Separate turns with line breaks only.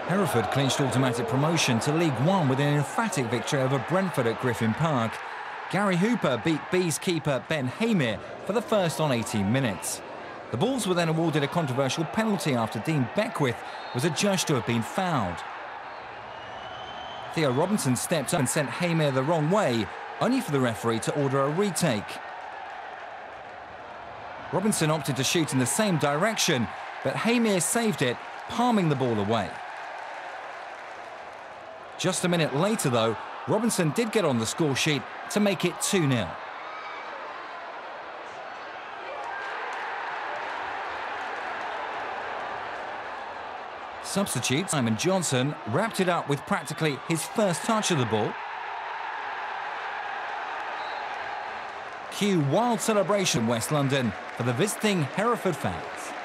Hereford clinched automatic promotion to League One with an emphatic victory over Brentford at Griffin Park. Gary Hooper beat Bees keeper Ben Hamir for the first on 18 minutes. The Bulls were then awarded a controversial penalty after Dean Beckwith was adjudged to have been fouled. Theo Robinson stepped up and sent Hamir the wrong way, only for the referee to order a retake. Robinson opted to shoot in the same direction, but Hamir saved it, palming the ball away. Just a minute later, though, Robinson did get on the score sheet to make it 2-0. Substitute Simon Johnson wrapped it up with practically his first touch of the ball. Cue wild celebration in West London for the visiting Hereford fans.